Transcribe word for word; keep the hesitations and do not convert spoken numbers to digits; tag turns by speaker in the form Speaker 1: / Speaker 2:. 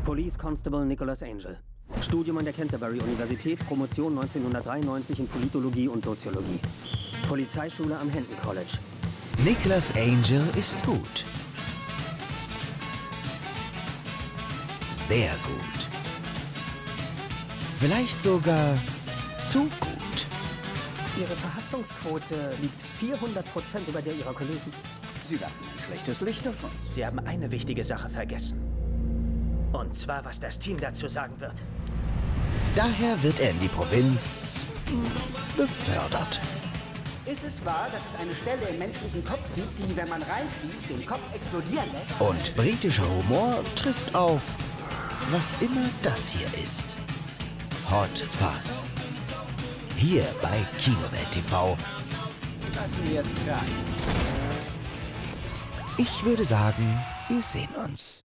Speaker 1: Police Constable Nicholas Angel. Studium an der Canterbury-Universität, Promotion neunzehnhundertdreiundneunzig in Politologie und Soziologie. Polizeischule am Hendon College.
Speaker 2: Nicholas Angel ist gut. Sehr gut. Vielleicht sogar zu gut.
Speaker 1: Ihre Verhaftungsquote liegt vierhundert Prozent über der Ihrer Kollegen.
Speaker 3: Sie werfen ein schlechtes Licht auf uns.
Speaker 4: Sie haben eine wichtige Sache vergessen. Und zwar, was das Team dazu sagen wird.
Speaker 2: Daher wird er in die Provinz befördert.
Speaker 3: Ist es wahr, dass es eine Stelle im menschlichen Kopf gibt, die, wenn man reinschließt, den Kopf explodieren lässt?
Speaker 2: Und britischer Humor trifft auf, was immer das hier ist. Hot Fuzz. Hier bei Kinowelt T V.
Speaker 3: Lassen wir es krachen.
Speaker 2: Ich würde sagen, wir sehen uns.